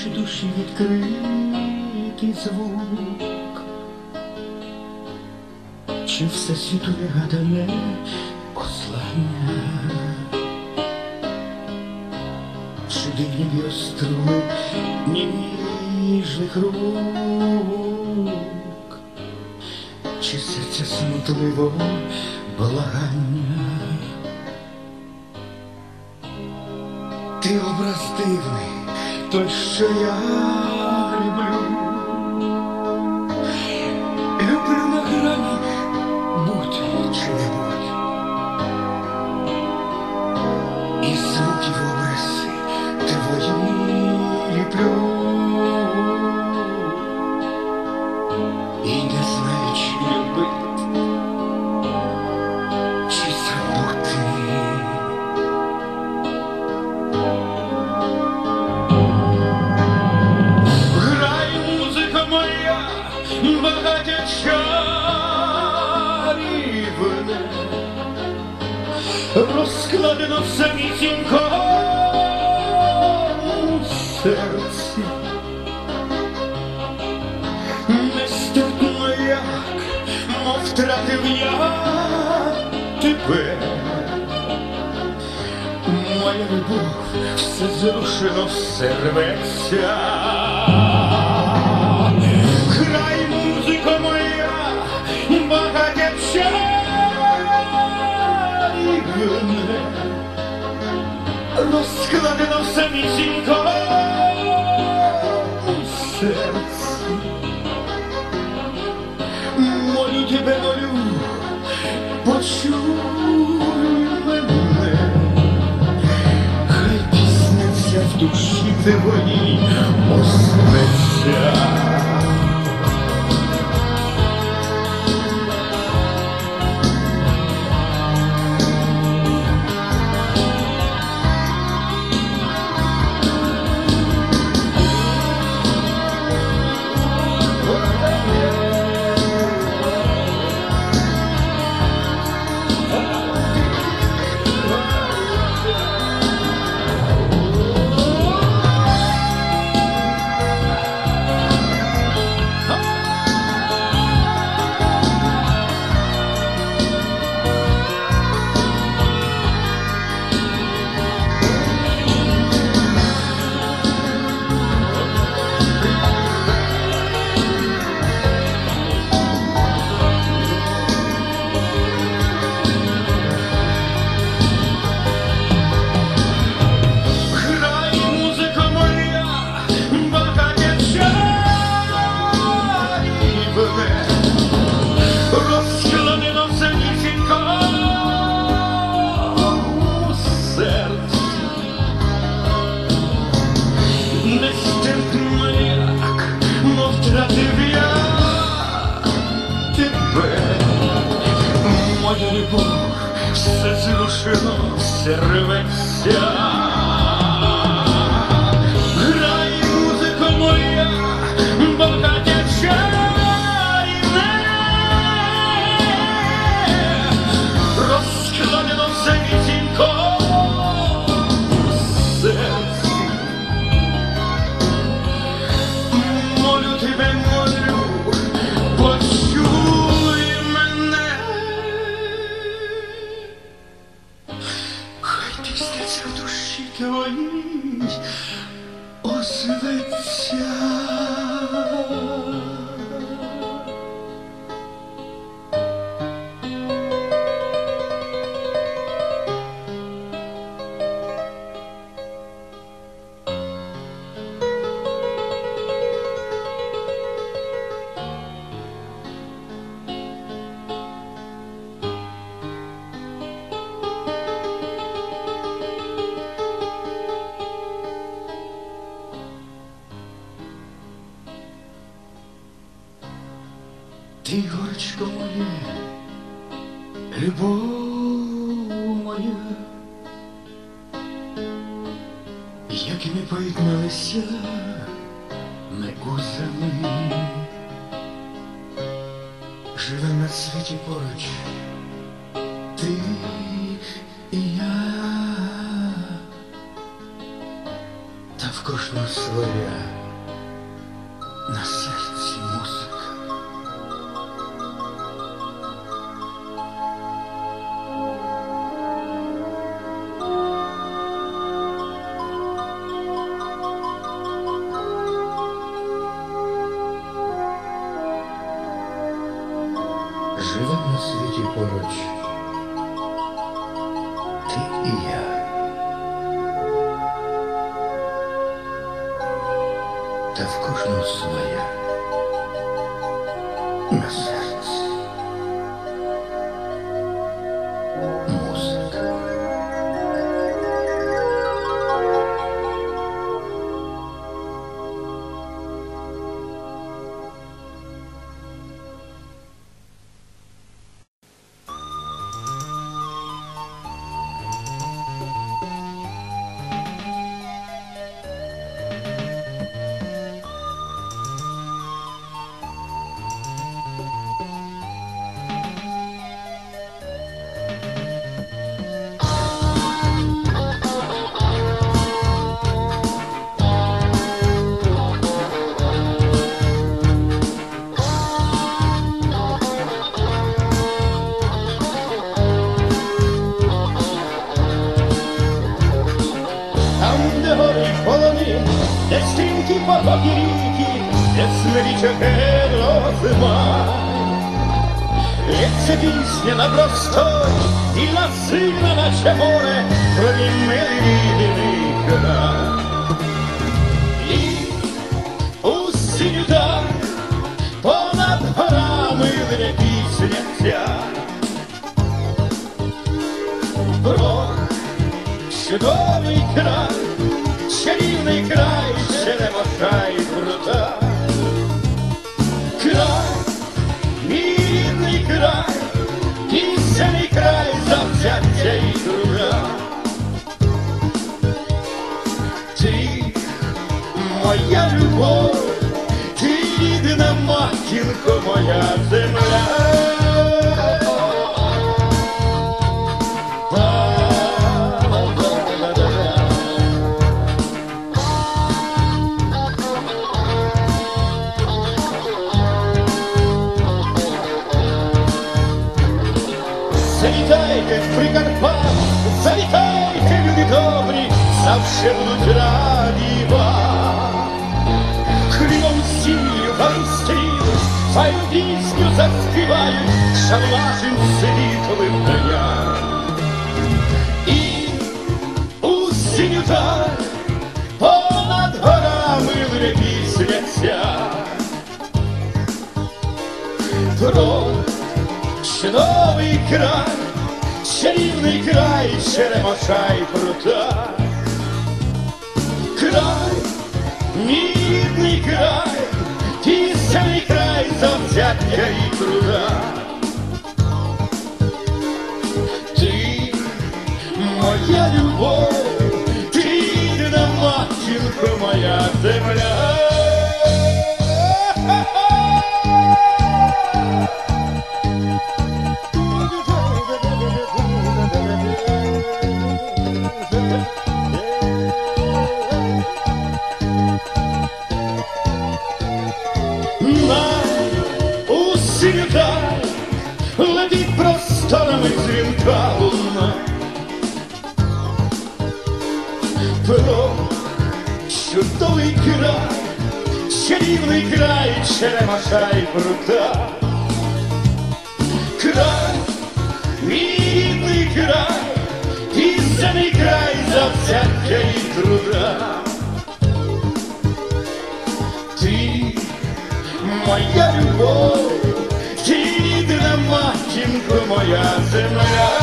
Чи душі відкритий звук, чи все світу вигадане послання, чи дивні біоструми ніжних рук, чи серця смутливо благання. Ти образ дивний, той, що я люблю. Люблю на грані будь чи не будь. І звуки в образи твої ліплю. І не знаю, чи любить, чи забути. Багаття чарівне розкладено в самісінькому серці. Нестерпно як, мов втратив я тебе. Моя любов, все зрушено, все рветься. Грай, музико моя, багаття чарівне розкладено в самісінькому серці. Молю тебе, молю, почуй мене, хай пісня в душі твоїй озветься. Розкладено в самісінькому серці. Нестерпно як, мов втратив я тебе. Моя любов, все зрушено, все рветься. Грай, музико моя, багаття чарівне розкладено в самісінькому серці. Молю тебе, молю, почуй мене, хай пісняться в душі твоїй озветься. Ти, горечко моє, любов моя, як ми поєдналися медузами, живем на світі поруч, ти і я, та в кожного своя, на серці музика. Живем на світі поруч ти і я. Та в кожного своя на серці музика. Де стрімкі потоки ріки, де смирічок розима. Лється пісня на простой, і насильна, наче море, крові милий край. І у синю даль понад горами лине пісня ця. Про чудовий край, чарівний край, Черемоша і Прута. Край, мій рідний край, пісенний край, завзяття і труда. Ти моя любов, ти рідна матінко, моя земля. Завітайте в Прикарпат, завітайте, люди добрі, завше будуть раді вам. Хлібом сіллю вам стрілись, файну пісню заспівають, шану вашим світовим краям. І у синю даль понад горами лине пісня ця. Про чудовий край, чарівний край, Черемоша і Прута. Край, мій рідний край, пісенний край, завзяття і труда. Ти моя любов, ти рідна матінко, моя земля. У синю даль летить просторами дзвінка луна. Про чудовий край, чарівний край, Черемоша і Прута. Край, мій рідний край, пісенний край, завзяття і труда. Ти моя любов, ти рідна матінко, моя земля.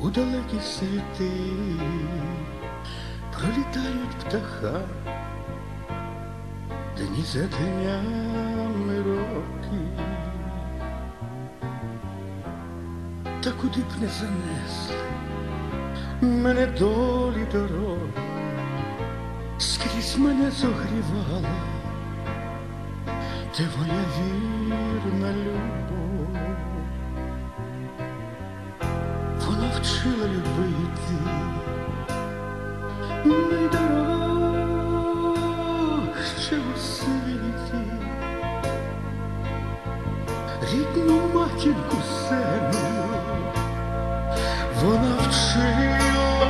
у далекі світи пролітають птаха, дні за днями роки. Та куди б не занесли мене долі дороги, скрізь мене зогрівала твоя вірна любов. Вона вчила любити найдорожче у світі, рідну матінку землю. Вона вчила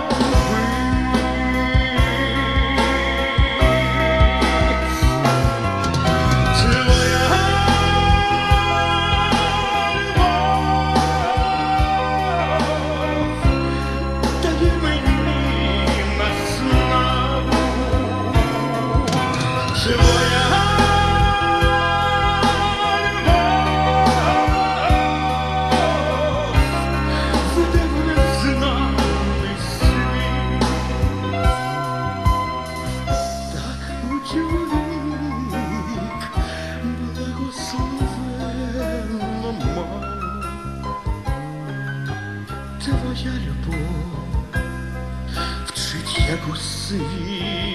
твоя любов вчить, як у світі.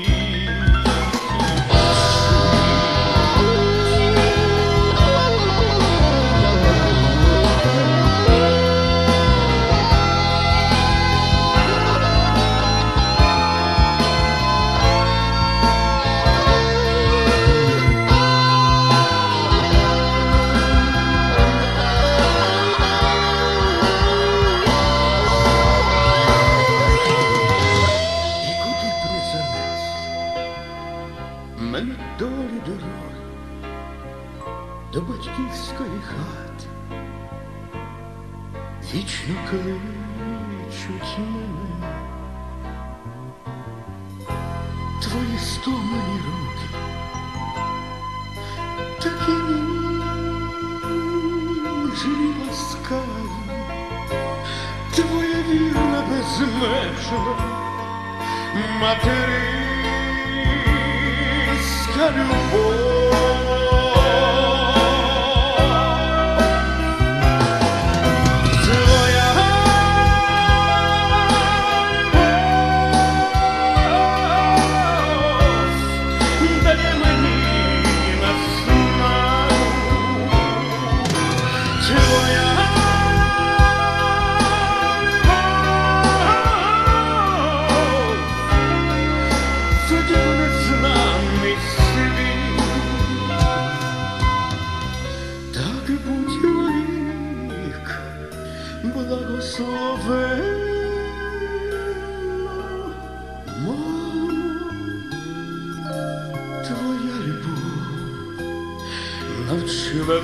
Мене долі дороги до батьківської хати вічно кличуть мене. Твої стомлені руки такі ніжні, ласкаві, твоя вірна безмежна материнська любов. Твоя любов дає мені наснагу. Твоя благословенна, мамо, твоя любов навчила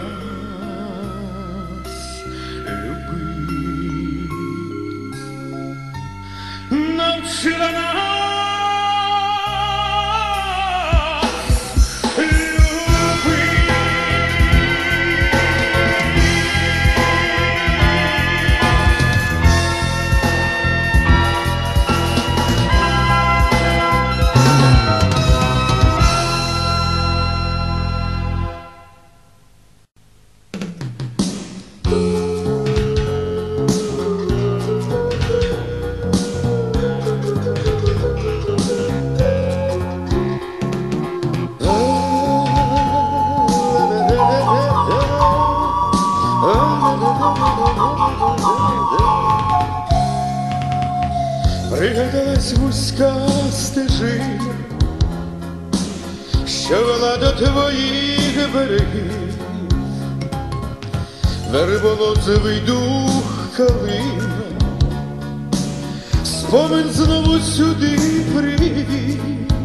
нас любить, навчила нас пригадалась вузька стежина, що вела до твоїх берегів, верболозовий дух калина, спомин знову сюди привів,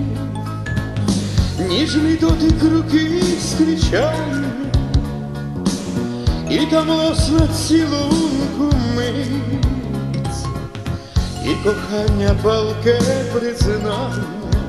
ніжний дотик руки зустрічає, і там лосна цілунку мить, і кохання палке признання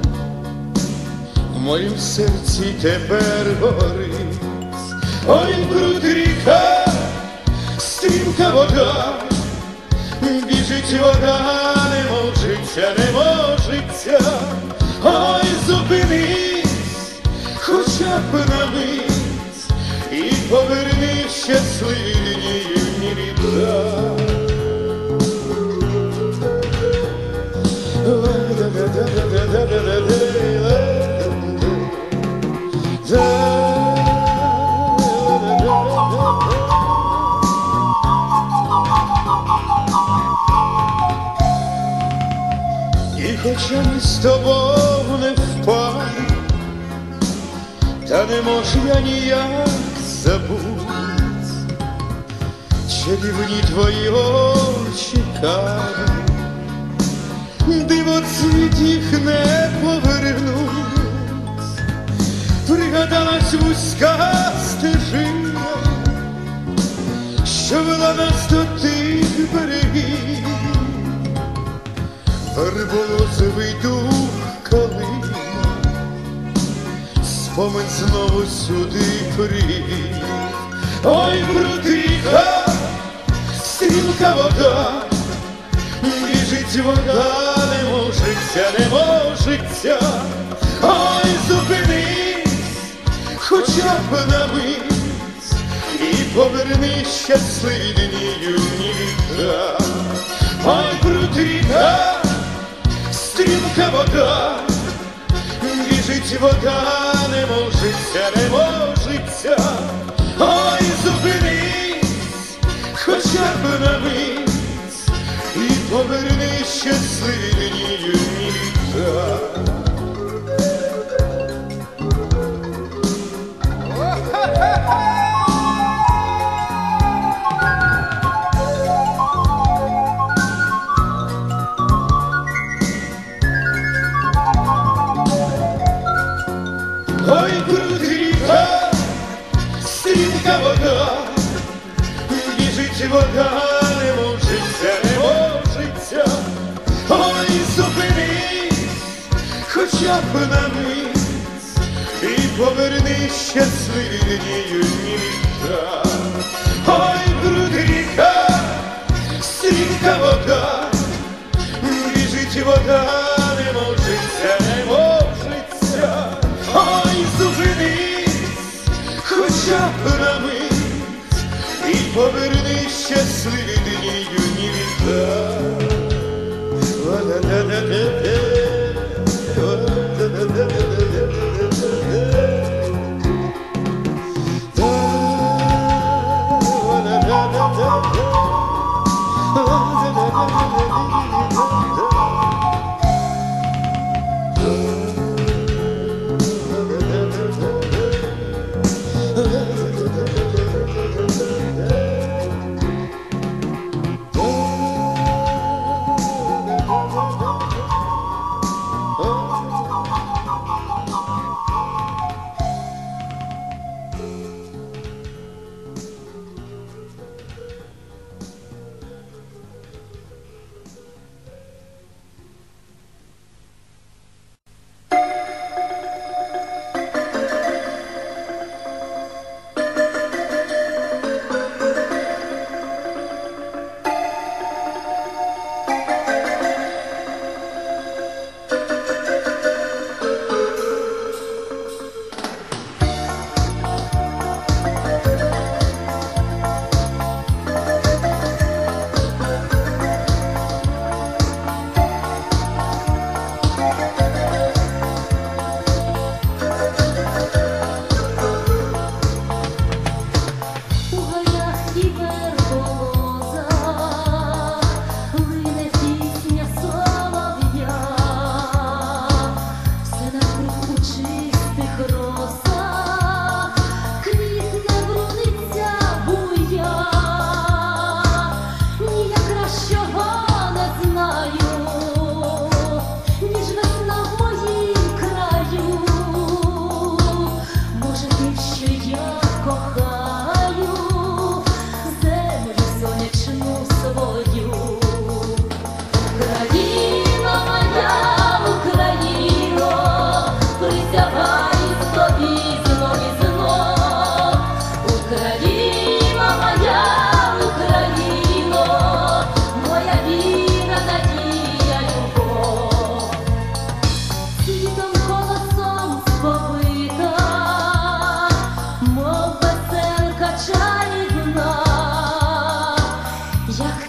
в моїм серці тепер горить. Ой, крут ріка, стрімка вода, Біжить вода, не можеться, не можеться. Ой, зупинись, хоча б на мить, і поверни щасливі дні літа. І хоча ми з тобою не впали, та не можу я ніяк забуть чарівні твої очі карі. Дивоцвіт їх не повернуть, пригадалась вузька стежина, що вела нас до тих берегів. Верболозовий дух калина, спомин знову сюди привів. Ой, прутиха, стрімка вода, біжить вода, не можеться, не можеться. Ой, зупинись, хоча б на мить, і поверни щасливі дні юні літа. Ой, прутиха, стрімка вода, біжить вода, не можеться, не можеться. Ой, зупинись, хоча б на мить, і поверни щасливі дні юні літа. Ой, прутиха, стрімка вода, біжить вода, не можеться, не можеться. Ой, зупинись, хоча б на мить, і поверни щасливі дні юні літа. Ой, прутиха, стрімка вода, біжить вода, не можеться, не можеться. Ой, зупинись, хоча б на мить, і поверни щасливі дні юні літа.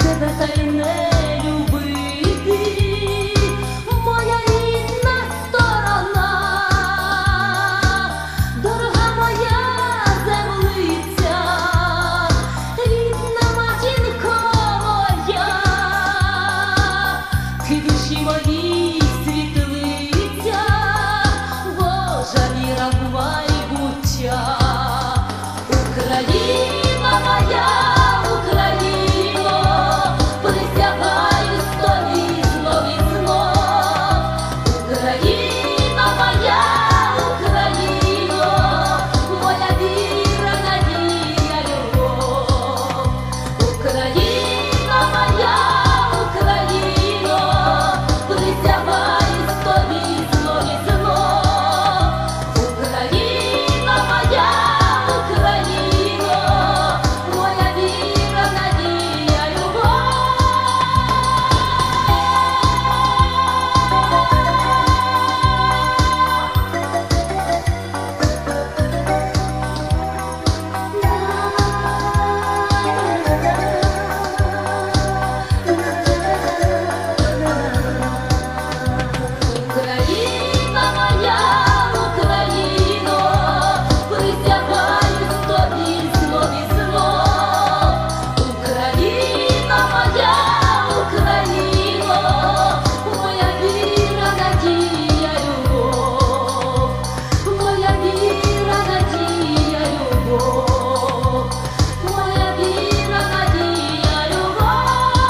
тебе та й не любити, моя рідна сторона, дорога моя землиця, рідна матінко моя, ти душі моїй світлиця, Божа віра в майбуття. Україна моя, Україно, присягаю тобі знов і знов. Україна моя, Україно, моя віра, надія, любов. Україна моя, Україно, присягаю тобі знов і знов. Україна моя, Україно, моя віра, надія, любов. Україна моя, Україно, присягаю тобі знов і знов. Україна моя, Україно, моя віра, надія, любов. Моя віра, надія, любов. Моя віра, надія, любов.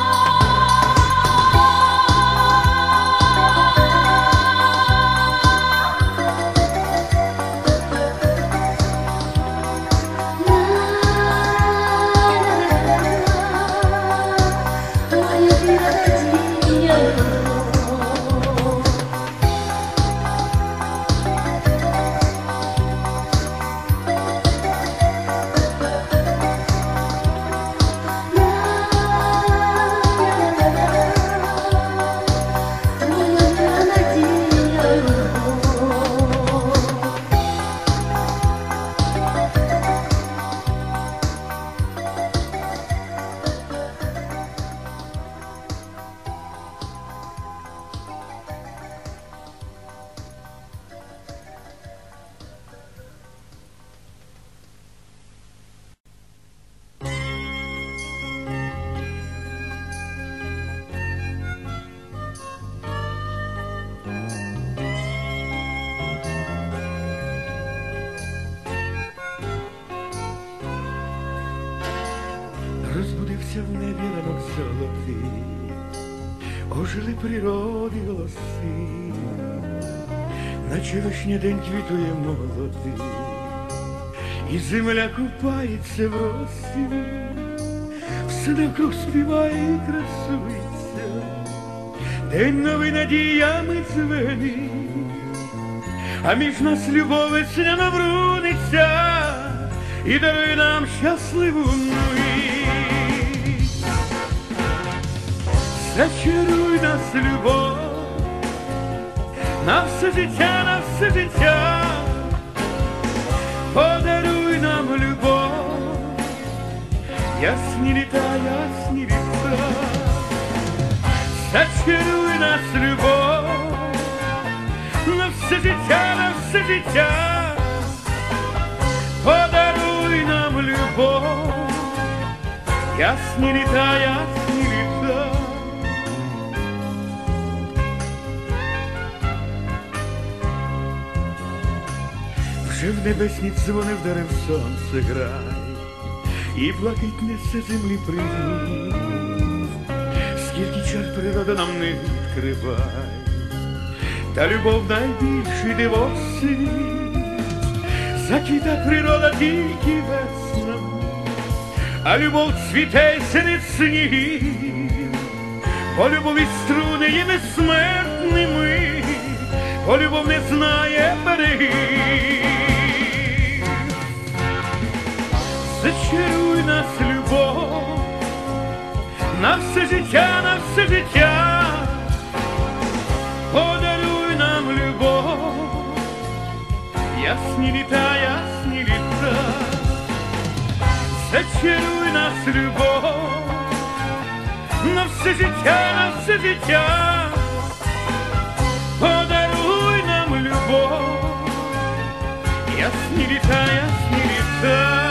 Моя віра, надія, любов. Моя віра, надія, любов. Розбудився в небі ранок золотий, ожили природи голоси, наче вишня день квітує молодий, і земля купається в росі, все навкруг співає і красується, день новий надіями дзвенить, а між нас любов весняна бруниться і дарує нам щасливу мить. Зачаруй нас, любов, на все життя, на все життя, подаруй нам любов, ясні літа, ясні літа. Зачаруй нас, любов, на все життя, на все життя, подаруй нам любов, ясні літа, ясні літа. Вже в небесні дзвони вдарив сонце грай, і блакить несе землі привіт. Скільки чар природа нам не відкривай, та любов найбільший диво світ. Заквіта природа тільки весна, а любов цвіте й синить сніг. Бо любові струни є безсмертними, бо любов не знає берегів. Зачаруй нас, любов, на все життя, на все життя, подаруй нам любов, ясні літа, ясні літа. Зачаруй нас, любов, на все життя, подаруй нам любов, ясні літа, ясні літа.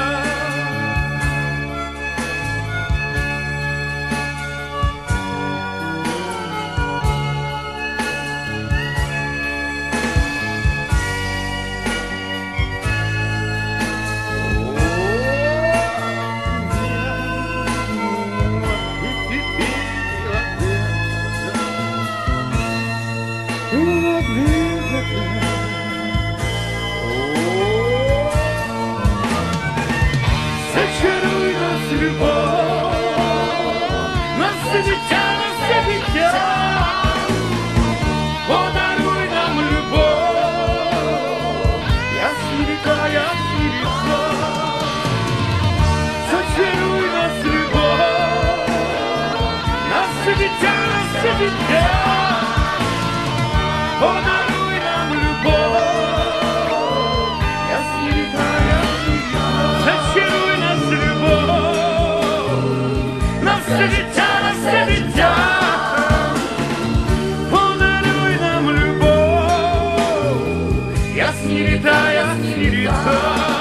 Зачаруй нас, любов, на все життя, подаруй нам любов, ясні літа, ясні літа. Зачаруй нас, любов, на все життя, подаруй нам любов, ясні літа, ясні літа. Зачаруй нас, любов, на все життя, подаруй нам любов, ясні літа, ясні літа.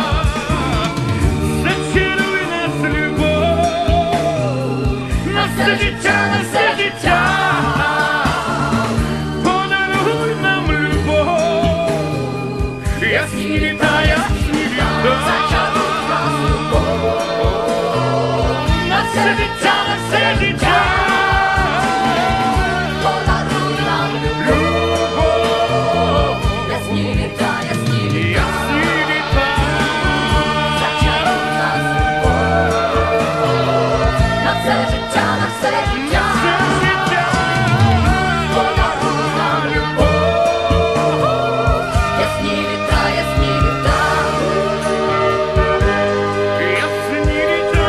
Зачаруй нас, любов, на все життя, подаруй нам любов, ясні літа, ясні літа. На все життя, Подаруй нам любов, ясні літа, ясні літа. ясні літа. Зачаруй нас, любов, на все життя, Все життя. подаруй нам любов, ясні літа, ясні літа. Ясні літа.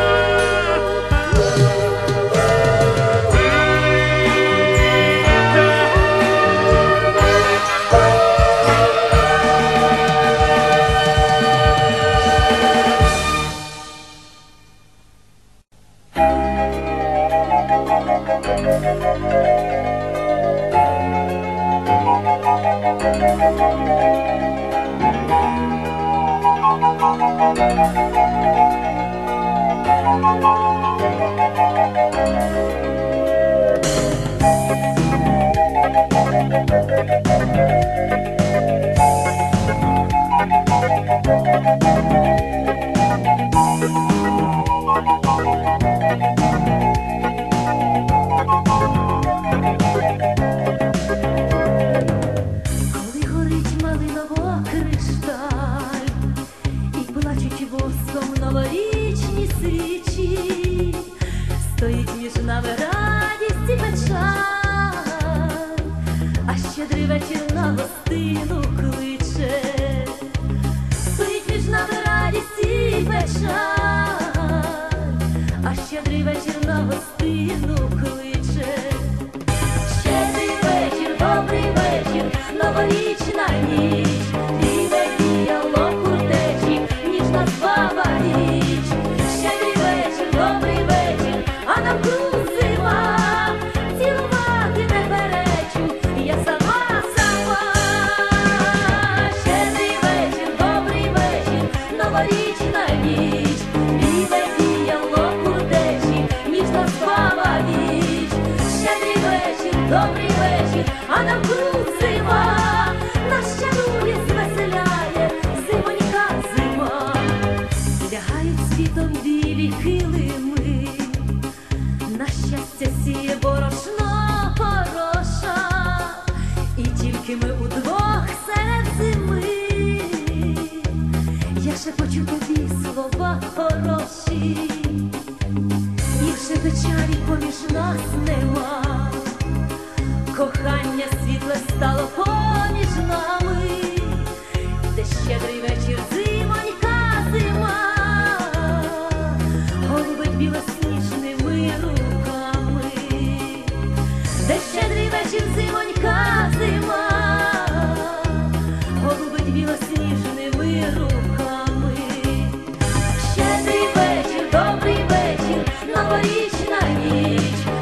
Коли горить малиново кришталь, і плачуть воском новорічні свічі, стоїть між нами радість і печаль, а щедрий вечір на гостину кличе. Стоїть між нами радість і печаль, а щедрий вечір на гостину кличе. Щедрий вечір, добрий вечір, новорічна ніч, і весело куртечі, ніжна спава ніч. Щедрий вечір, добрий вечір, а навкруг зима, цілувати не перечу, я сама. Щедрий вечір, добрий вечір, новорічна ніч, і весело куртечі, ніжна спава ніч. Щедрий вечір, добрий вечір, а навкруг зима, нас чарує, звеселяє, зимонька зима. Лягають світом білі килими, на щастя сіє борошно хороша, і тільки ми удвох серед зими. Я шепочу тобі слова хороші, і вже печалі поміж нас нема. Кохання світле стало поміж нами, де щедрий вечір, зимонька зима, голубить білосніжними руками, де щедрий вечір, зимонька зима, голубить білосніжними руками. Щедрий вечір, добрий вечір, новорічна ніч,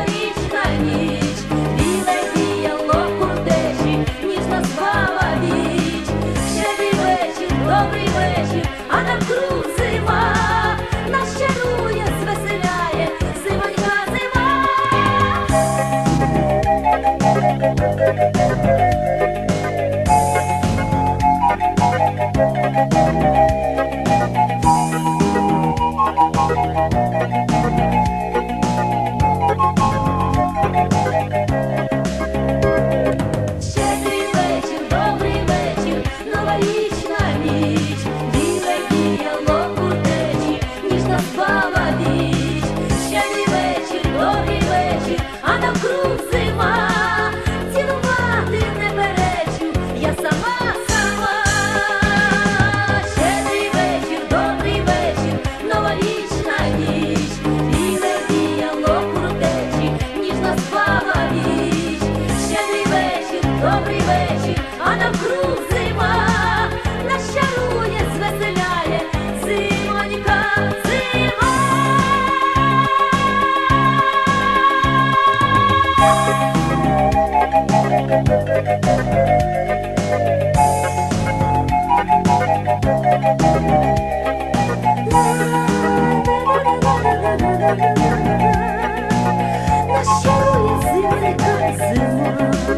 новорічна ніч, біле віяло куртежі, ніжно спала віч. Щедрий вечір, добрий вечір, а навкруг зима, нас чарує, звеселяє, зимонька зима. Щедрий вечір, добрий вечір, новорічна ніч, біле віяло куртежі, ніжно спала віч. Щедрий вечір, добрий вечір, а навкруг зима, цілувати не перечу, я сама. Щедрий вечір, добрий вечір, новорічна ніч, біле віяло куртежі, ніжно спала віч. Щедрий вечір, добрий вечір, а навкруг зима, нас чарує, звеселяє, зимонька зима. Нас чарує зимонька зима,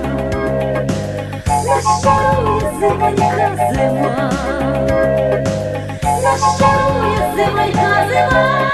нас чарує зимонька зима, нас чарує зимонька зима.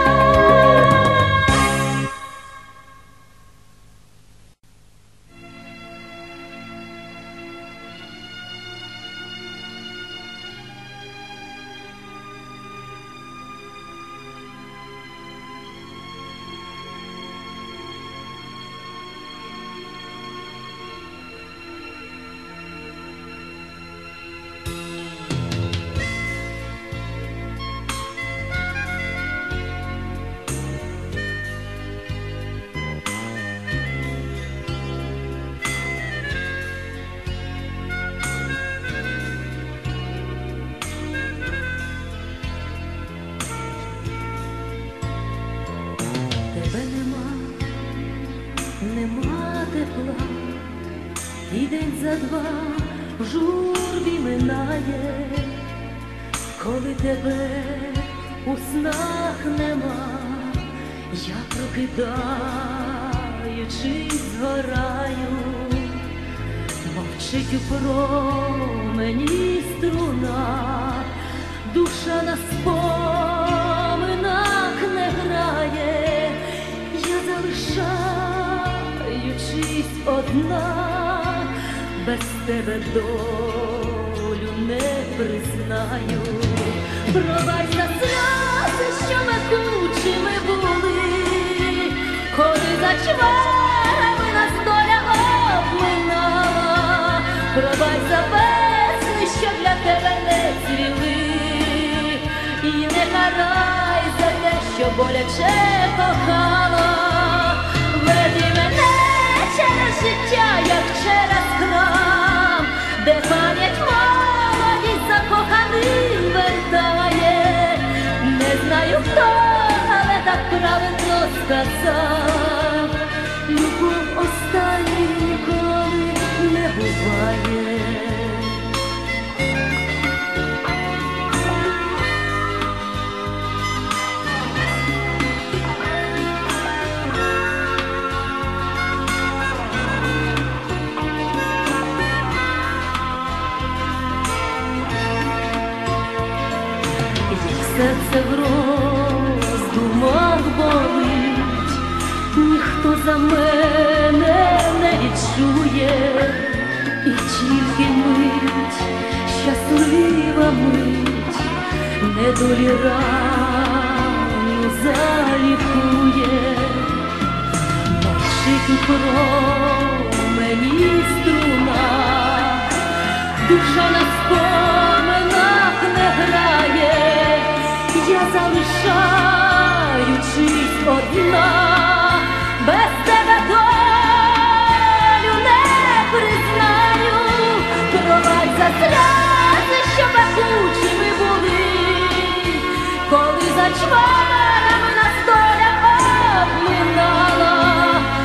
Тебе нема тепла, і день за два в журбі минає, коли тебе у снах нема, я прокидаючись згораю, мовчить у промені струна, душа на споминах не грає, я залишаючись одна, без тебе долю не признаю. Пробач за сльози, що мекучими були, коли за чварами нас доля обминала. Пробач за песни, що для тебе не цвіли, і не карай за те, що боляче кохала. Веди мене через життя, як через храм, де пам'ять молодість закоханим вертає. Не знаю хто, але так правильно сказав, любов останньої ніколи не буває. Серце в роздумах болить, ніхто за мене не відчує, і тільки мить, щаслива мить, недолі рану залікує. Мовчить у промені струна, душа на споминах не грає, я залишаючись одна, без тебе долю не признаю. Пробач за сльози, що пекучими були, коли за чварами нас доля обминала.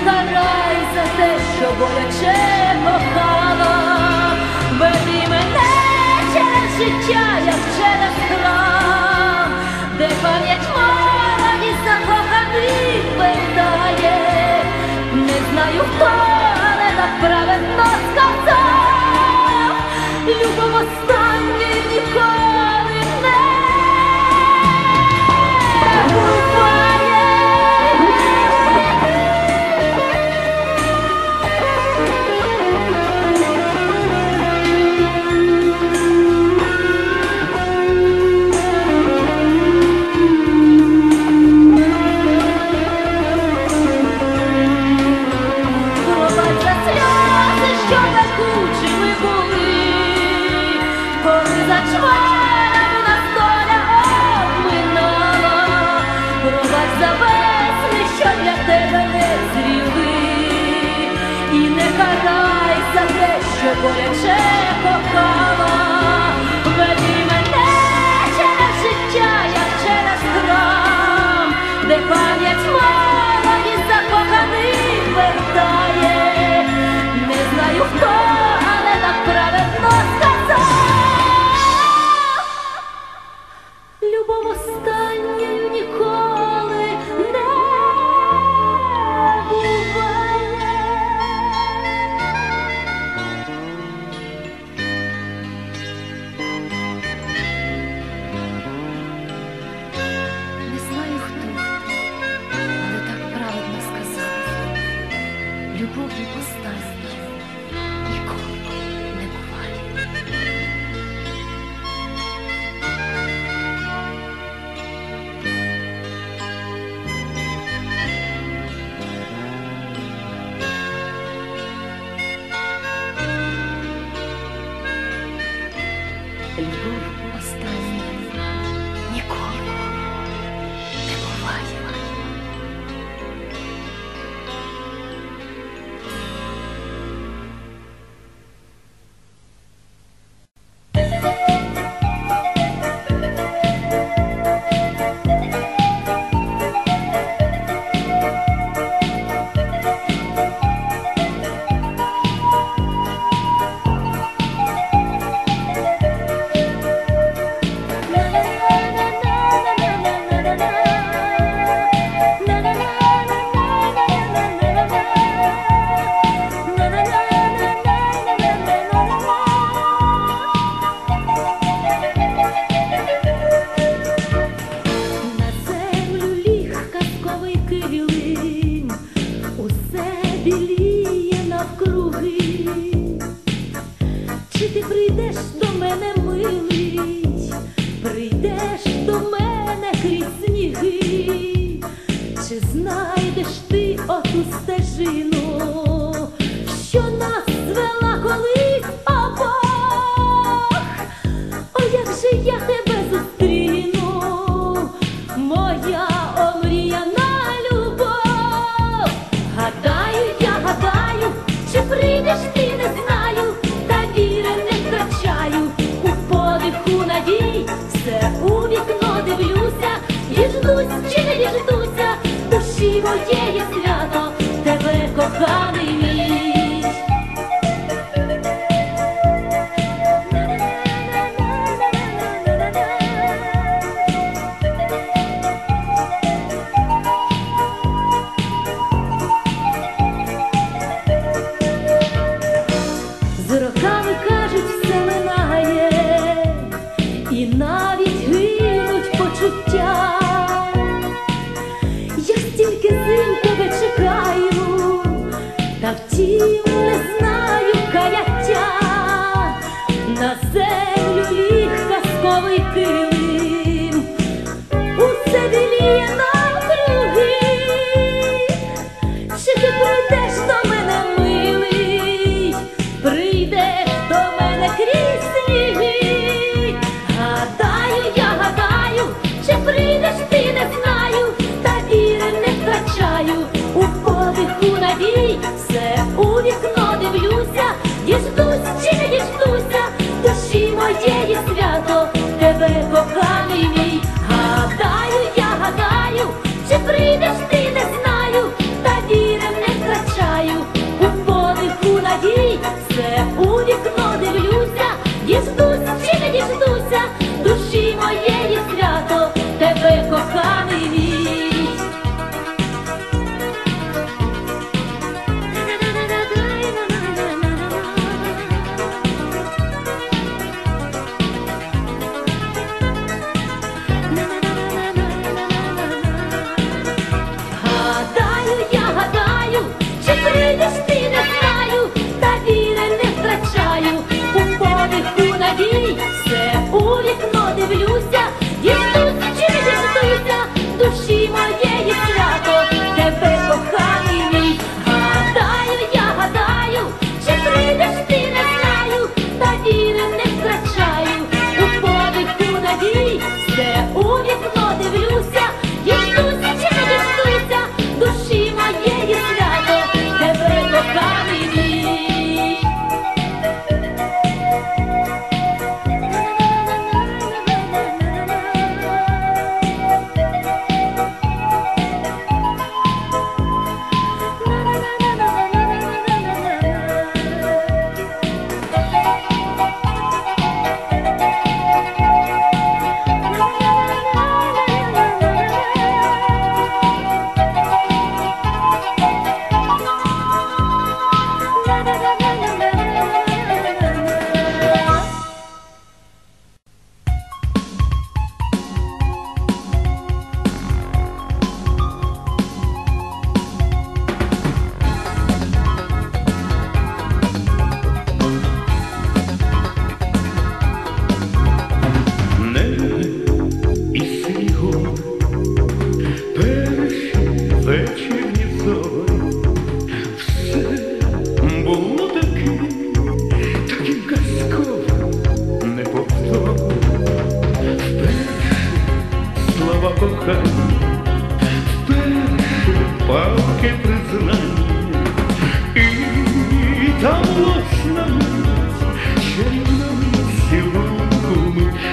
карай за те, що боляче кохала. Веди мене через життя, як через храм, де пам'ять молоді закоханих вертає. Не знаю хто, але так праведно сказав, любов останньою ніколи не буває. Пробач за сльози, що пекучими були, коли зачвара у нас доля обминала. Пробач за весни, що для тебе не зріли, і не карай за те, що боляче кохала. Веди мене через життя, як через храм, де пам'ять молоді закоханих вертає. Не знаю хто, але так праведно сказав, любов останньою ніколи не буває. Не знаю хто, але так правильно сказав, любов останньою ніколи не буває. Любов останньою ніколи не буває. На землю ліг казковий килим, усе біліє навкруги. Чи ти прийдеш до мене, милий, прийдеш до мене крізь сніги? Чи знайдеш ти оту стежину, що нас звела колись обох? О, як же я тебе зустріну, моя омріяна любов. Гадаю, чи прийдеш ти, не знаю, та віри не втрачаю. У подиху надій все у вікно дивлюся, діждусь чи не діждуся, душі моєї свято, тебе, коханий мій. З роками, кажуть, все минає, і навіть гинуть почуття.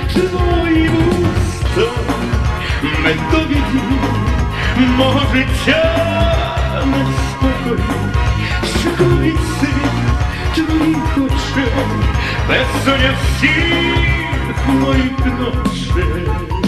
твої вуста, медові, мого життя неспокою, щекотить світ твоїх очей, безсоння всіх моїх ночей.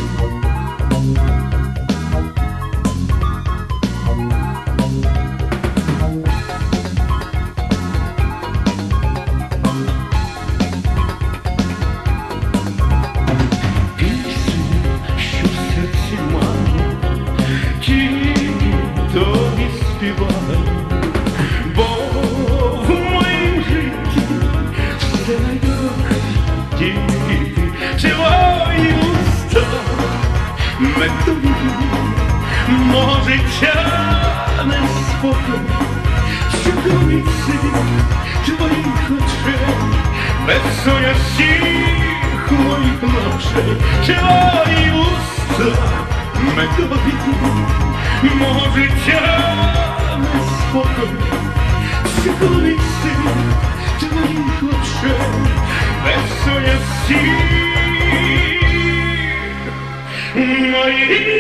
Тобі співаю, бо в моїм житті все найдорожче тільки твої уста, медові, мого життя неспокій, щекотить світ твоїх очей, безсоння всіх моїх ночей, твої уста, медові, мого життя неспокій, щекотить світ твоїх очей, безсоння всіх моїх